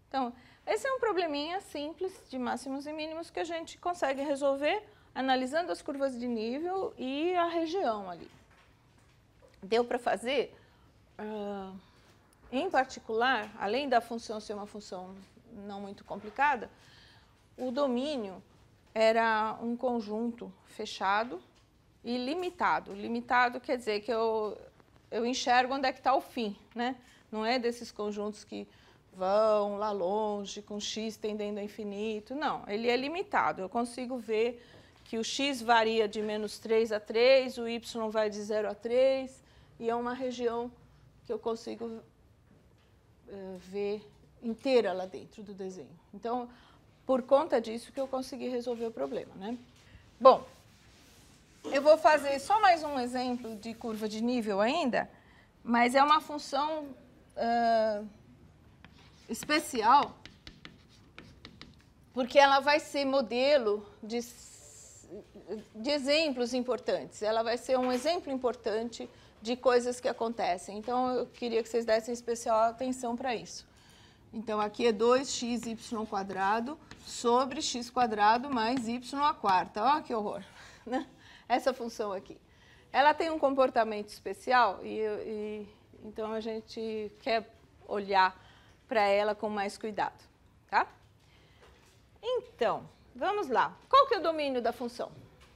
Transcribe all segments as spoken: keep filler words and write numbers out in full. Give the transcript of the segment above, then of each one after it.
Então, esse é um probleminha simples de máximos e mínimos que a gente consegue resolver analisando as curvas de nível e a região ali. Deu para fazer, uh, em particular, além da função ser uma função não muito complicada, o domínio era um conjunto fechado e limitado. Limitado quer dizer que eu, eu enxergo onde é que está o fim, né? Não é desses conjuntos que vão lá longe, com x tendendo a infinito. Não, ele é limitado. Eu consigo ver que o x varia de menos três a três, o y vai de zero a três, e é uma região que eu consigo uh, ver inteira lá dentro do desenho. Então, por conta disso que eu consegui resolver o problema, né? Bom, eu vou fazer só mais um exemplo de curva de nível ainda, mas é uma função uh, especial, porque ela vai ser modelo de, de exemplos importantes. Ela vai ser um exemplo importante de coisas que acontecem. Então, eu queria que vocês dessem especial atenção para isso. Então, aqui é dois x y quadrado sobre x quadrado mais y à quarta. Olha que horror, né? Essa função aqui. Ela tem um comportamento especial e, e então a gente quer olhar para ela com mais cuidado, tá? Então, vamos lá. Qual que é o domínio da função?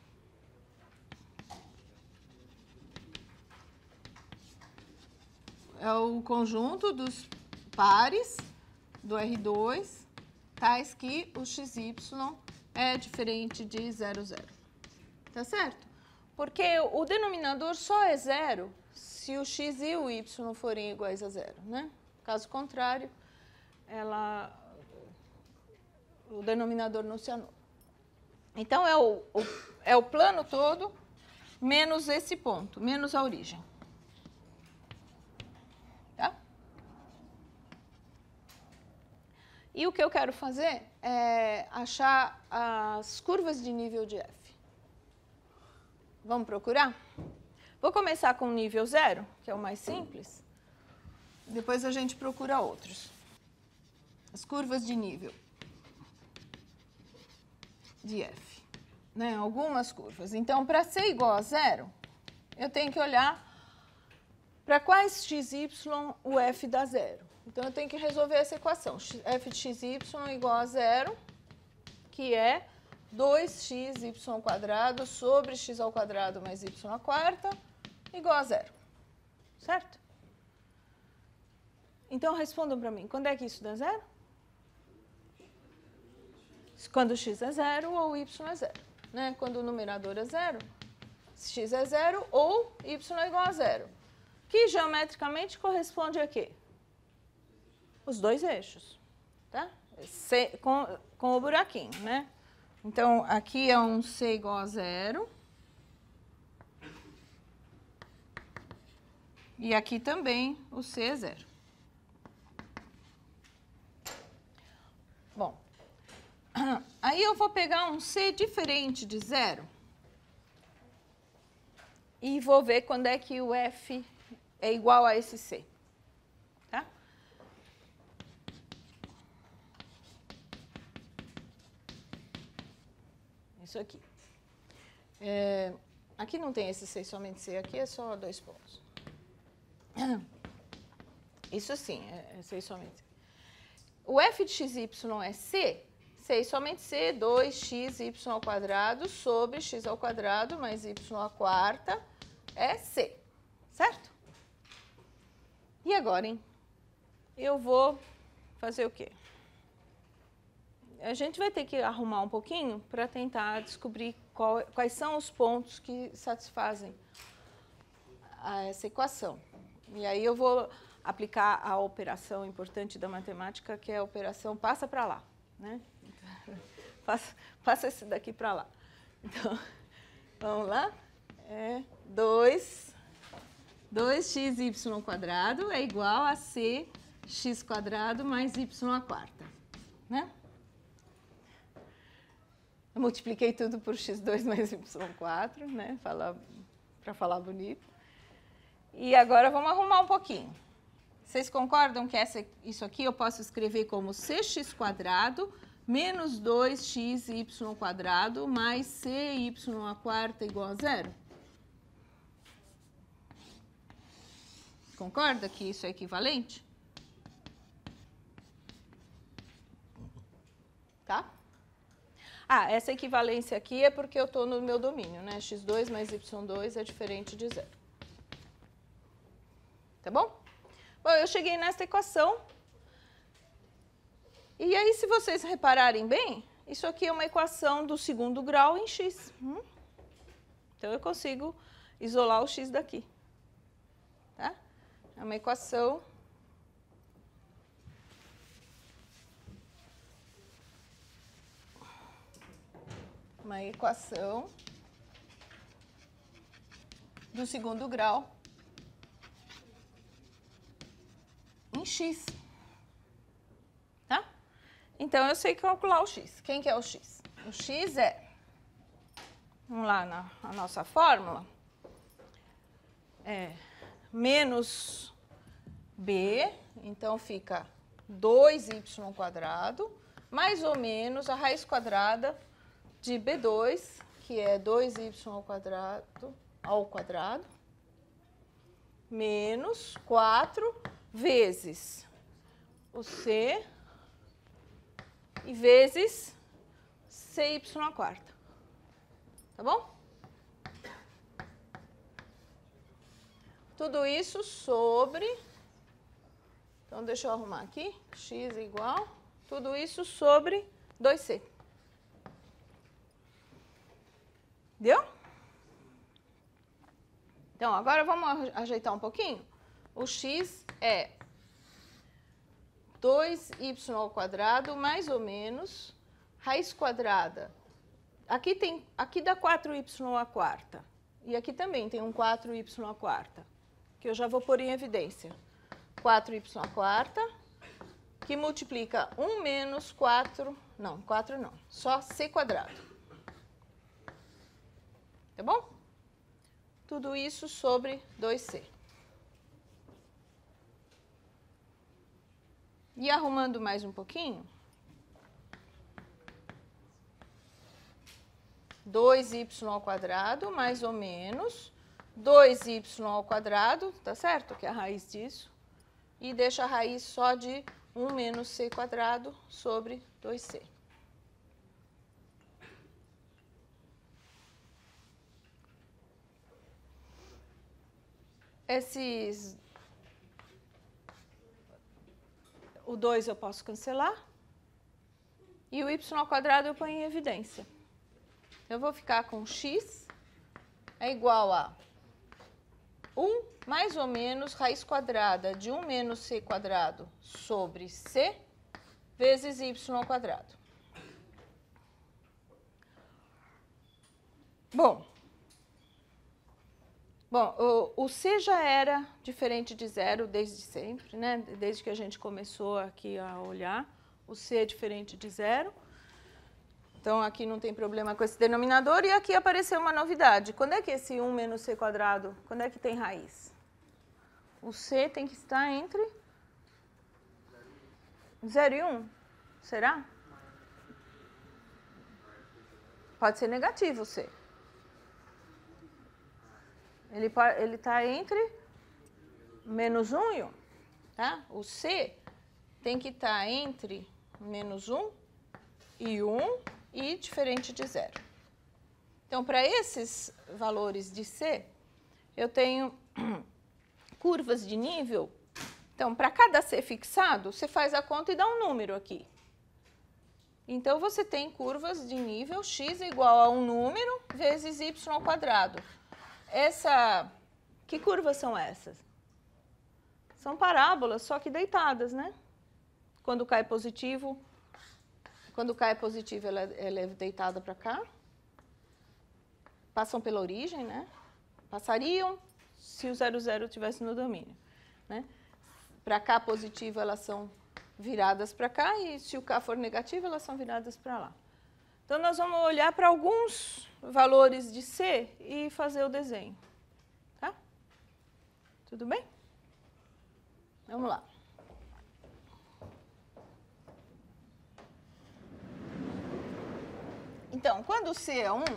É o conjunto dos pares do R dois, tais que o xy é diferente de zero, zero. Tá certo? Porque o denominador só é zero se o x e o y forem iguais a zero, né? Caso contrário, ela, o denominador não se anula. Então, é o, o, é o plano todo menos esse ponto, menos a origem. Tá? E o que eu quero fazer é achar as curvas de nível de f. Vamos procurar? Vou começar com o nível zero, que é o mais simples. Depois a gente procura outros. As curvas de nível de f. Né? Algumas curvas. Então, para ser igual a zero, eu tenho que olhar para quais xy o f dá zero. Então, eu tenho que resolver essa equação. F de xy igual a zero, que é dois x y quadrado sobre x ao quadrado mais y à quarta, igual a zero. Certo? Então, respondam para mim, quando é que isso dá zero? Quando x é zero ou y é zero. Né? Quando o numerador é zero, x é zero ou y é igual a zero. Que geometricamente corresponde a quê? Os dois eixos. Tá? C, com, com o buraquinho, né? Então, aqui é um c igual a zero. E aqui também o c é zero. Bom, aí eu vou pegar um c diferente de zero e vou ver quando é que o f é igual a esse c. Tá? Isso aqui. É, aqui não tem esse c, somente c, aqui é só dois pontos. Isso sim, é, é c somente c. O f de xy é c, c e somente c, dois x y ao quadrado sobre x ao quadrado mais y à quarta é c, certo? E agora, hein? Eu vou fazer o quê? A gente vai ter que arrumar um pouquinho para tentar descobrir qual, quais são os pontos que satisfazem a essa equação. E aí eu vou aplicar a operação importante da matemática, que é a operação passa para lá. Né? Passa, passa esse daqui para lá. Então, vamos lá? É dois x y quadrado é igual a c x quadrado mais y à quarta. Né? Eu multipliquei tudo por x dois mais y quatro, né? Para falar bonito. E agora vamos arrumar um pouquinho. Vocês concordam que essa, isso aqui eu posso escrever como c x quadrado menos dois x y quadrado mais cy a quarta igual a zero? Concorda que isso é equivalente? Tá? Ah, essa equivalência aqui é porque eu estou no meu domínio, né? x dois mais y dois é diferente de zero. Tá bom? Bom, eu cheguei nessa equação. E aí, se vocês repararem bem, isso aqui é uma equação do segundo grau em x. Hum? Então, eu consigo isolar o x daqui. Tá? É uma equação uma equação do segundo grau em x. Tá? Então, eu sei calcular o x. Quem que é o x? O x é, vamos lá na, na nossa fórmula, é menos b, então fica dois y quadrado, mais ou menos a raiz quadrada de b dois, que é dois y ao quadrado, ao quadrado, menos quatro vezes o c e vezes cy à quarta. Tá bom? Tudo isso sobre... Então, deixa eu arrumar aqui. X igual... Tudo isso sobre dois c. Deu? Então, agora vamos ajeitar um pouquinho. O x é dois y ao quadrado mais ou menos raiz quadrada. Aqui, tem, aqui dá quatro y à quarta. E aqui também tem um quatro y à quarta, que eu já vou pôr em evidência. quatro y à quarta, que multiplica um menos quatro, não, quatro não, só c quadrado. Tá bom? Tudo isso sobre dois c. E arrumando mais um pouquinho, dois y ao quadrado mais ou menos dois y ao quadrado, tá certo? Que é a raiz disso. E deixa a raiz só de um menos c quadrado sobre dois c. Esses... O dois eu posso cancelar. E o y ao quadrado eu ponho em evidência. Eu vou ficar com x é igual a um mais ou menos raiz quadrada de um menos c quadrado sobre c vezes y ao quadrado. Bom, bom o, o c já era diferente de zero desde sempre, né? Desde que a gente começou aqui a olhar, o c é diferente de zero. Então, aqui não tem problema com esse denominador. E aqui apareceu uma novidade. Quando é que esse um menos c quadrado, quando é que tem raiz? O c tem que estar entre zero e um. Será? Pode ser negativo o c. Ele está entre menos um e um. Tá? O c tem que estar entre menos um e um. E diferente de zero. Então, para esses valores de c, eu tenho curvas de nível. Então, para cada c fixado, você faz a conta e dá um número aqui. Então, você tem curvas de nível x igual a um número vezes y ao quadrado. Essa, que curvas são essas? São parábolas, só que deitadas, né? Quando cai positivo... Quando cai positivo, ela, ela é deitada para cá. Passam pela origem, né? Passariam se o zero, zero estivesse no domínio. Né? Para cá positivo, elas são viradas para cá. E se o K for negativo, elas são viradas para lá. Então, nós vamos olhar para alguns valores de C e fazer o desenho. Tá? Tudo bem? Vamos lá. Então, quando C é um,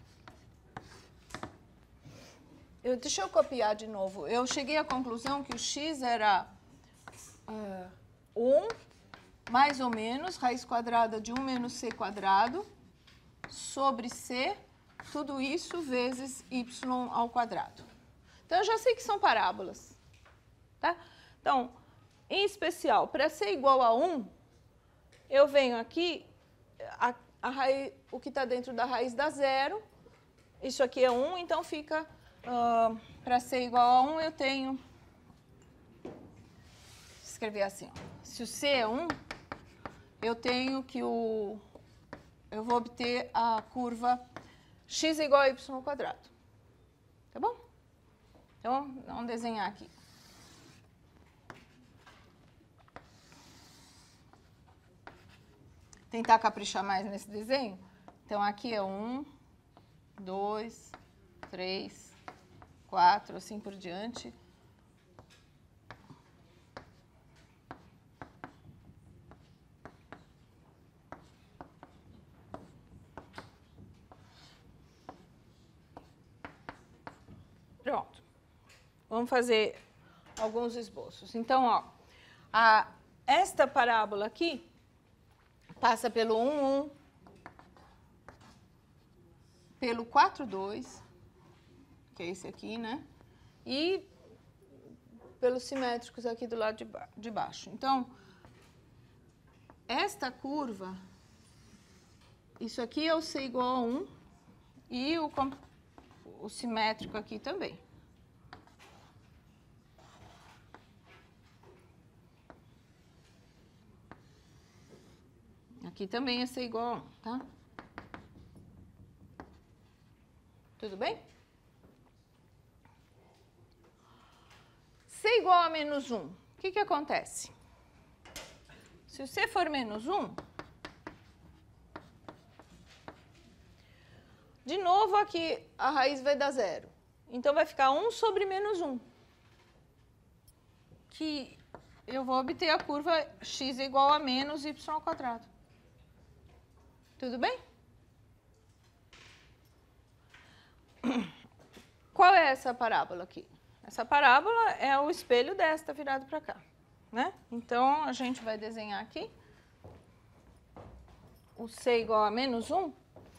eu, deixa eu copiar de novo. Eu cheguei à conclusão que o x era uh, um mais ou menos raiz quadrada de um menos c quadrado sobre c, tudo isso vezes y ao quadrado. Então, eu já sei que são parábolas. Tá? Então, em especial, para c igual a um, eu venho aqui, a, a raiz, o que está dentro da raiz dá zero, isso aqui é um, então fica, uh, para c igual a um, eu tenho, vou escrever assim, ó, se o c é um, eu tenho que o, eu vou obter a curva x é igual a y ao quadrado. Tá bom? Então, vamos desenhar aqui. Tentar caprichar mais nesse desenho. Então, aqui é um, dois, três, quatro, assim por diante. Pronto. Vamos fazer alguns esboços. Então, ó, a, esta parábola aqui passa pelo um, um, pelo quatro, dois, que é esse aqui, né? E pelos simétricos aqui do lado de, ba de baixo. Então, esta curva, isso aqui é o c igual a um e o, o simétrico aqui também. Aqui também é c igual a um, tá? Tudo bem? C igual a menos um, o que que acontece? Se o c for menos um, de novo aqui a raiz vai dar zero. Então, vai ficar um sobre menos um. Que eu vou obter a curva x é igual a menos y ao quadrado. Tudo bem? Qual é essa parábola aqui? Essa parábola é o espelho desta virado para cá, né? Então, a gente vai desenhar aqui o c igual a menos um.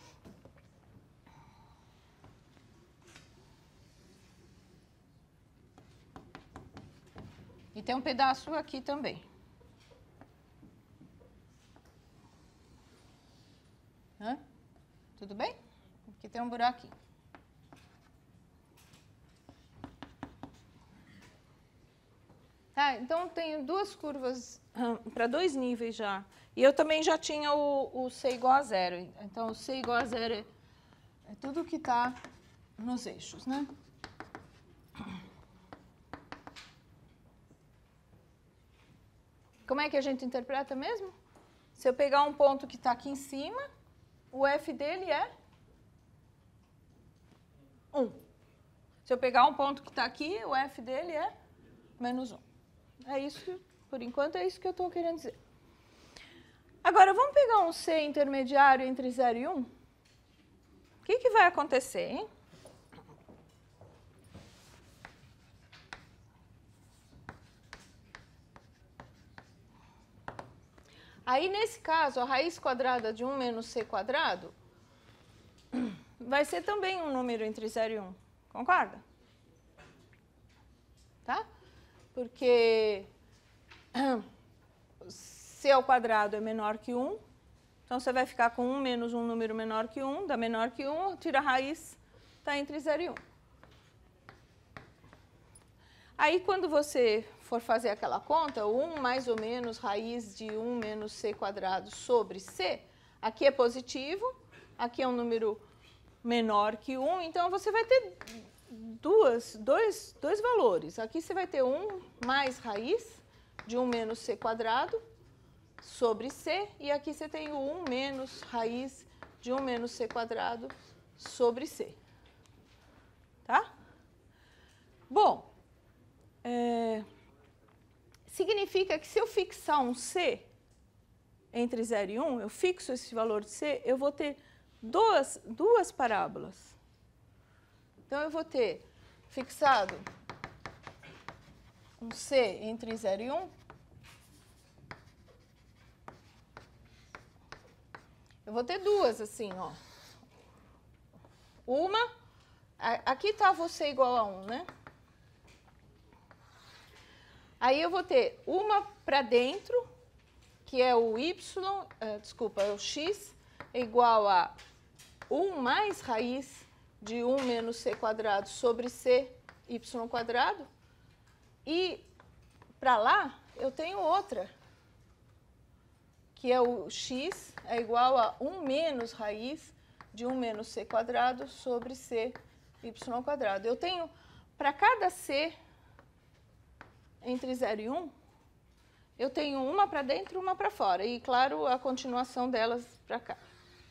E tem um pedaço aqui também. Hã? Tudo bem? Aqui tem um buraquinho. Tá, então, tenho duas curvas hum, para dois níveis já. E eu também já tinha o, o c igual a zero. Então, o c igual a zero é, é tudo que está nos eixos, né? Como é que a gente interpreta mesmo? Se eu pegar um ponto que está aqui em cima, o f dele é um. Se eu pegar um ponto que está aqui, o f dele é menos um. É isso, por enquanto, é isso que eu estou querendo dizer. Agora, vamos pegar um c intermediário entre zero e um? O que que vai acontecer, hein? Aí, nesse caso, a raiz quadrada de um menos c quadrado vai ser também um número entre zero e um. Concorda? Tá? Porque c ao quadrado é menor que um. Então, você vai ficar com um menos um número menor que um. Dá menor que um, tira a raiz, está entre zero e um. Aí, quando você for fazer aquela conta, um mais ou menos raiz de um menos c quadrado sobre c, aqui é positivo, aqui é um número menor que um, então você vai ter duas, dois, dois valores. Aqui você vai ter um mais raiz de um menos c quadrado sobre c, e aqui você tem o um menos raiz de um menos c quadrado sobre c. Tá? Bom, é... significa que se eu fixar um C entre zero e um, eu fixo esse valor de C, eu vou ter duas, duas parábolas. Então, eu vou ter fixado um C entre zero e um. Eu vou ter duas assim, ó. Uma, aqui estava o C igual a um, né? Aí eu vou ter uma para dentro, que é o Y, uh, desculpa, é o X, é igual a um mais raiz de um menos C quadrado sobre C, Y quadrado. E para lá, eu tenho outra, que é o X é igual a um menos raiz de um menos C quadrado sobre C, Y quadrado. Eu tenho, para cada C entre zero e um, eu tenho uma para dentro e uma para fora. E, claro, a continuação delas para cá.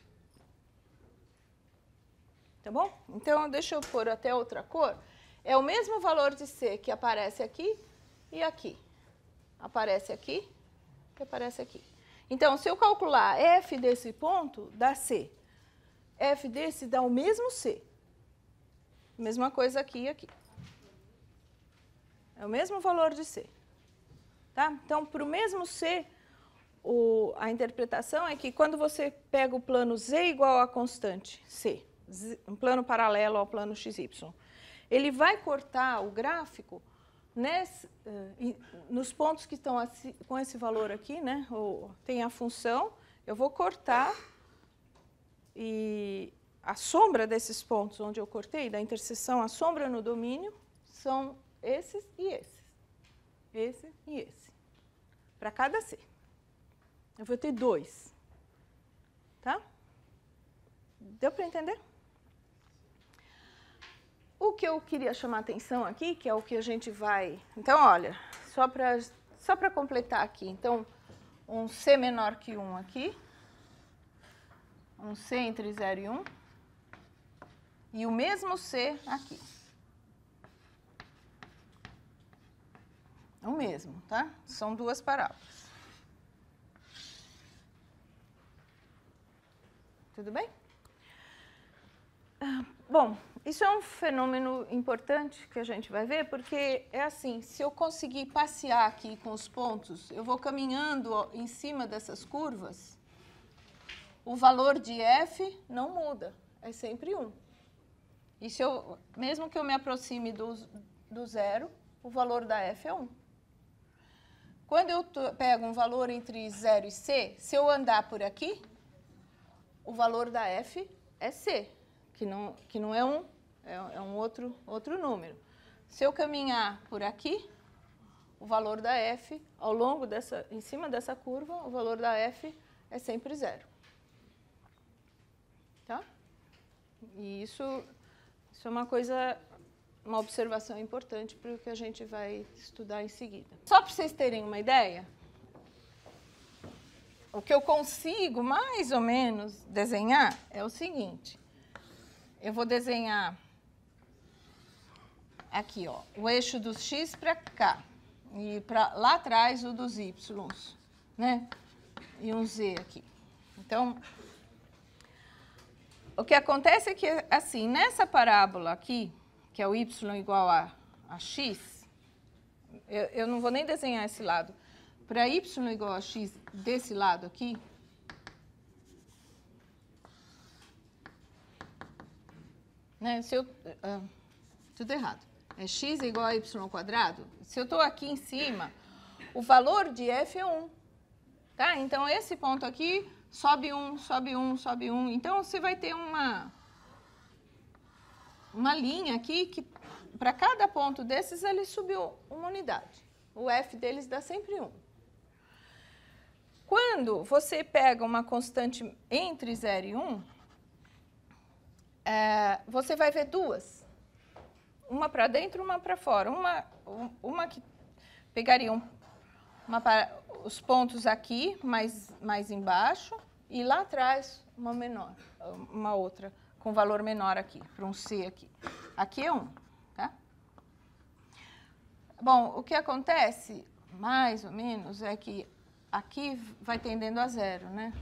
Tá bom? Então, deixa eu pôr até outra cor. É o mesmo valor de C que aparece aqui e aqui. Aparece aqui e aparece aqui. Então, se eu calcular F desse ponto, dá C. F desse dá o mesmo C. Mesma coisa aqui e aqui. É o mesmo valor de C. Tá? Então, para o mesmo C, o, a interpretação é que quando você pega o plano Z igual a constante C, Z, um plano paralelo ao plano X Y, ele vai cortar o gráfico nesse, uh, nos pontos que estão assim, com esse valor aqui, né? Ou, tem a função, eu vou cortar e a sombra desses pontos onde eu cortei, da interseção, a sombra no domínio, são esses e esses. Esse e esse. Para cada C. Eu vou ter dois. Tá? Deu para entender? O que eu queria chamar a atenção aqui, que é o que a gente vai... Então, olha, só para só para completar aqui. Então, um C menor que um aqui. Um C entre zero e um. E o mesmo C aqui. O mesmo, tá? São duas parábolas. Tudo bem? Ah, bom, isso é um fenômeno importante que a gente vai ver, porque é assim, se eu conseguir passear aqui com os pontos, eu vou caminhando em cima dessas curvas, o valor de F não muda, é sempre um. E se eu, mesmo que eu me aproxime do, do zero, o valor da F é um. Quando eu pego um valor entre zero e C, se eu andar por aqui, o valor da F é C, que não, que não é um, é, é um outro, outro número. Se eu caminhar por aqui, o valor da F, ao longo dessa, em cima dessa curva, o valor da F é sempre zero. Tá? E isso, isso é uma coisa... uma observação importante para o que a gente vai estudar em seguida. Só para vocês terem uma ideia, o que eu consigo mais ou menos desenhar é o seguinte. Eu vou desenhar aqui, ó, o eixo dos X para cá e para lá atrás o dos Y, né? E um Z aqui. Então, o que acontece é que, assim, nessa parábola aqui, que é o Y igual a, a X, eu, eu não vou nem desenhar esse lado. Para Y igual a X desse lado aqui, né, se eu, uh, tudo errado. É X igual a Y ao quadrado. Se eu estou aqui em cima, o valor de F é um. Tá? Então, esse ponto aqui sobe um, sobe um, sobe um. Então, você vai ter uma... uma linha aqui que, para cada ponto desses, ele subiu uma unidade. O F deles dá sempre um. Quando você pega uma constante entre zero e um, é, você vai ver duas. Uma para dentro e uma para fora. Uma, uma que pegaria um, uma para, os pontos aqui, mais, mais embaixo, e lá atrás uma menor, uma outra com valor menor aqui, para um C aqui. Aqui é um, tá? Bom, o que acontece mais ou menos, é que aqui vai tendendo a zero, né?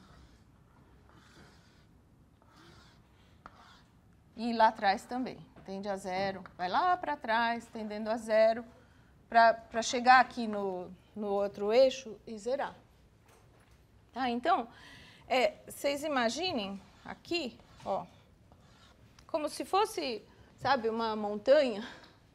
E lá atrás também, tende a zero. Vai lá para trás, tendendo a zero, para chegar aqui no, no outro eixo e zerar. Tá? Então, é, vocês imaginem aqui, ó, como se fosse, sabe, uma montanha.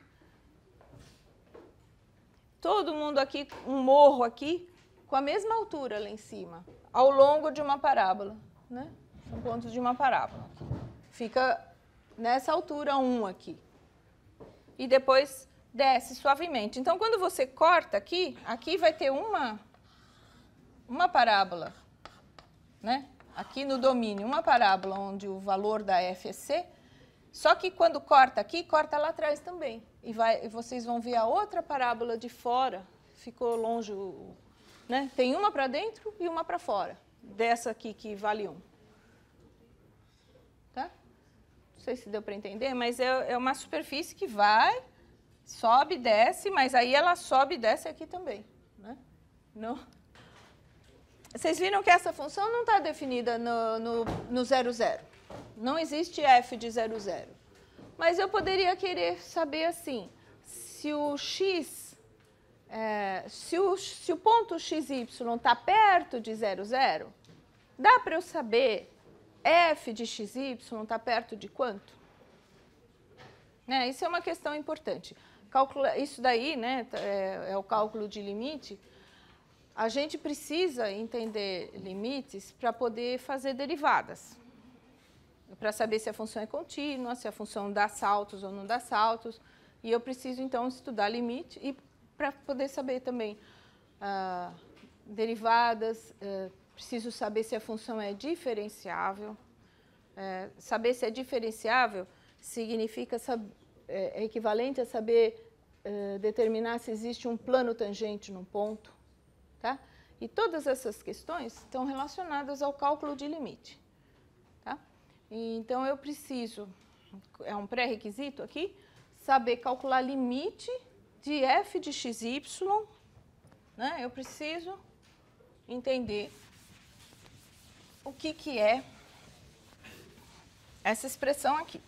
Todo mundo aqui, um morro aqui, com a mesma altura lá em cima, ao longo de uma parábola, né? São pontos de uma parábola. Fica nessa altura um aqui. E depois desce suavemente. Então, quando você corta aqui, aqui vai ter uma, uma parábola, né? Aqui no domínio, uma parábola onde o valor da F é C, só que quando corta aqui, corta lá atrás também. E, vai, e vocês vão ver a outra parábola de fora, ficou longe, né? Tem uma para dentro e uma para fora, dessa aqui que vale um. Tá? Não sei se deu para entender, mas é, é uma superfície que vai, sobe, desce, mas aí ela sobe e desce aqui também. Né? Não. Vocês viram que essa função não está definida no, no, no zero, zero. Não existe f de zero, zero. Mas eu poderia querer saber assim, se o x, é, se, o, se o ponto xy está perto de zero, zero, dá para eu saber f de xy está perto de quanto? Né, isso é uma questão importante. Calcula, isso daí, né, é, é o cálculo de limite. A gente precisa entender limites para poder fazer derivadas. Para saber se a função é contínua, se a função dá saltos ou não dá saltos. E eu preciso, então, estudar limite e para poder saber também ah, derivadas, eh, preciso saber se a função é diferenciável. Eh, saber se é diferenciável significa, é equivalente a saber eh, determinar se existe um plano tangente num ponto. Tá? E todas essas questões estão relacionadas ao cálculo de limite. Tá? E, então, eu preciso, é um pré-requisito aqui, saber calcular limite de f de xy, né? Eu preciso entender o que, que é essa expressão aqui.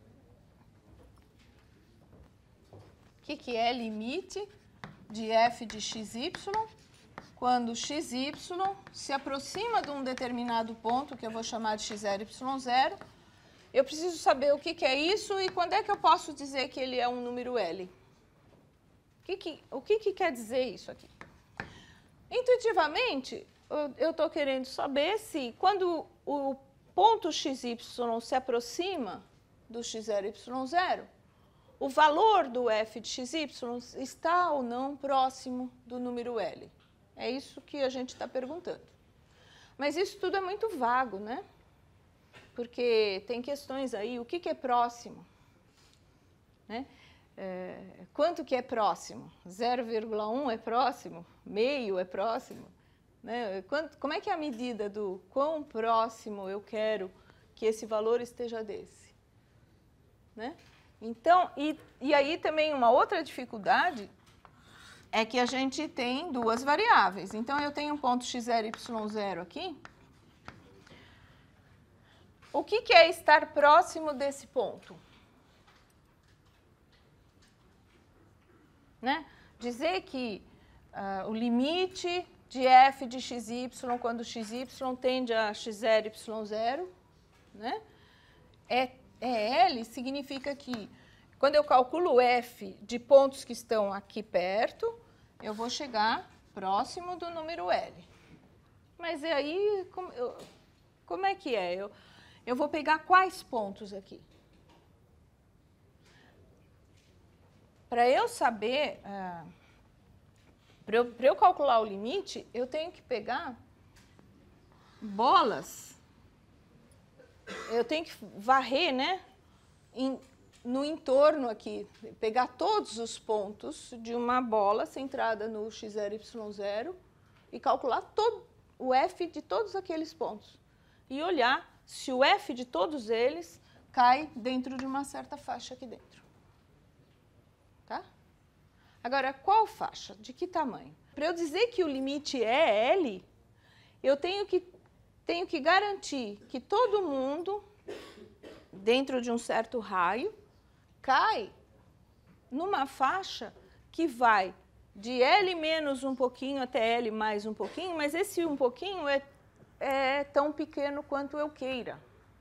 O que, que é limite de f de xy quando xy se aproxima de um determinado ponto, que eu vou chamar de x zero, y zero. Eu preciso saber o que, que é isso e quando é que eu posso dizer que ele é um número L. O que, que, o que, que quer dizer isso aqui? Intuitivamente, eu estou querendo saber se quando o ponto xy se aproxima do x zero, y zero, o valor do f de xy está ou não próximo do número L. É isso que a gente está perguntando. Mas isso tudo é muito vago, né? Porque tem questões aí, o que, que é próximo? Né? É, quanto que é próximo? zero vírgula um é próximo? Meio é próximo? Né? Quanto, como é que é a medida do quão próximo eu quero que esse valor esteja desse? Né? Então, e, e aí também uma outra dificuldade é que a gente tem duas variáveis. Então, eu tenho um ponto x zero, y zero aqui. O que, que é estar próximo desse ponto? Né? Dizer que uh, o limite de f de xy, quando xy tende a x zero, y zero, né? é, é L, significa que quando eu calculo f de pontos que estão aqui perto, eu vou chegar próximo do número L. Mas e aí, como, eu, como é que é? Eu, eu vou pegar quais pontos aqui? Para eu saber, ah, para eu, para eu calcular o limite, eu tenho que pegar bolas, eu tenho que varrer, né, em, no entorno aqui, pegar todos os pontos de uma bola centrada no x zero, y zero e calcular todo, o f de todos aqueles pontos. E olhar se o f de todos eles cai dentro de uma certa faixa aqui dentro. Tá? Agora, qual faixa? De que tamanho? Para eu dizer que o limite é L, eu tenho que, tenho que garantir que todo mundo, dentro de um certo raio, cai numa faixa que vai de L menos um pouquinho até L mais um pouquinho, mas esse um pouquinho é, é tão pequeno quanto eu queira.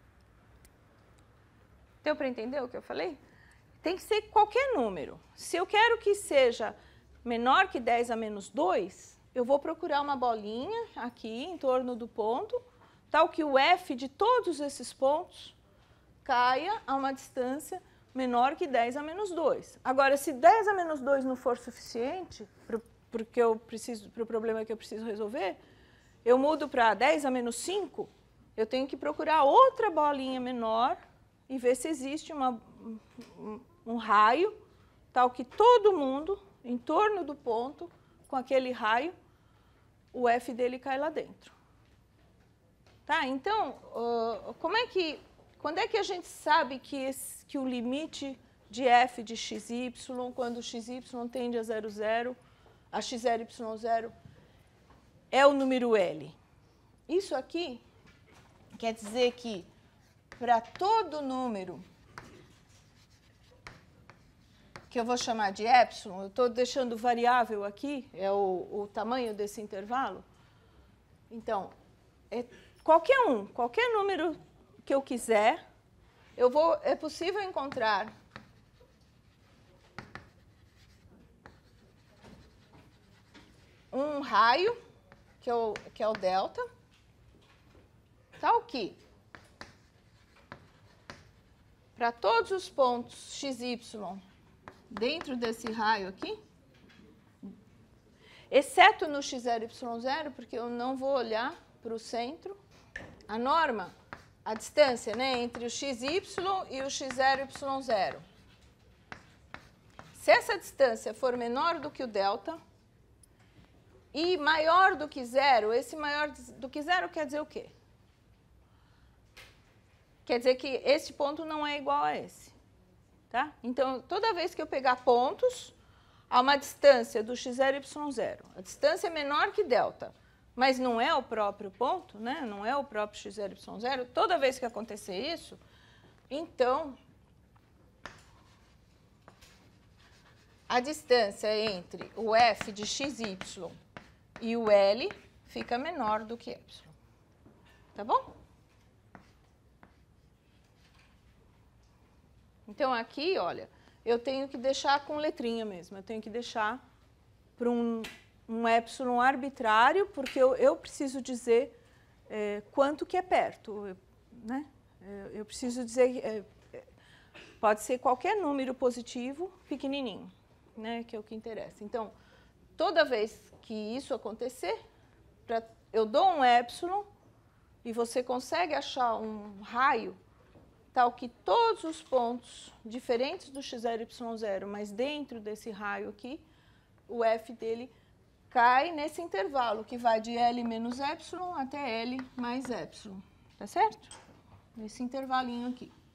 Deu para entender o que eu falei? Tem que ser qualquer número. Se eu quero que seja menor que dez a menos dois, eu vou procurar uma bolinha aqui em torno do ponto, tal que o F de todos esses pontos caia a uma distância menor que dez a menos dois. Agora, se dez a menos dois não for suficiente para o problema que eu preciso resolver, eu mudo para dez a menos cinco, eu tenho que procurar outra bolinha menor e ver se existe uma, um, um raio tal que todo mundo, em torno do ponto, com aquele raio, o F dele cai lá dentro. Tá? Então, uh, como é que... Quando é que a gente sabe que, esse, que o limite de f de xy, quando xy tende a zero, zero, a x zero, y zero, é o número L? Isso aqui quer dizer que, para todo número que eu vou chamar de epsilon, eu estou deixando variável aqui, é o, o tamanho desse intervalo. Então, é qualquer um, qualquer número que eu quiser, eu vou, é possível encontrar um raio, que é o, que é o delta, tal que, para todos os pontos xy dentro desse raio aqui, exceto no x zero, y zero, porque eu não vou olhar para o centro, a norma, a distância, né, entre o xy e o x zero, y zero. Se essa distância for menor do que o delta e maior do que zero, esse maior do que zero quer dizer o quê? Quer dizer que esse ponto não é igual a esse. Tá? Então, toda vez que eu pegar pontos, há uma distância do x zero, y zero. A distância é menor que delta, mas não é o próprio ponto, né? Não é o próprio x zero, y zero. Toda vez que acontecer isso, então, a distância entre o f de xy e o L fica menor do que epsilon. Tá bom? Então, aqui, olha, eu tenho que deixar com letrinha mesmo. Eu tenho que deixar para um, um epsilon arbitrário, porque eu, eu preciso dizer é, quanto que é perto. Eu, né? eu, eu preciso dizer... É, pode ser qualquer número positivo pequenininho, né? Que é o que interessa. Então, toda vez que isso acontecer, pra, eu dou um epsilon e você consegue achar um raio tal que todos os pontos diferentes do x zero, y zero, mas dentro desse raio aqui, o F dele cai nesse intervalo, que vai de L menos epsilon até L mais epsilon. Tá certo? Nesse intervalinho aqui.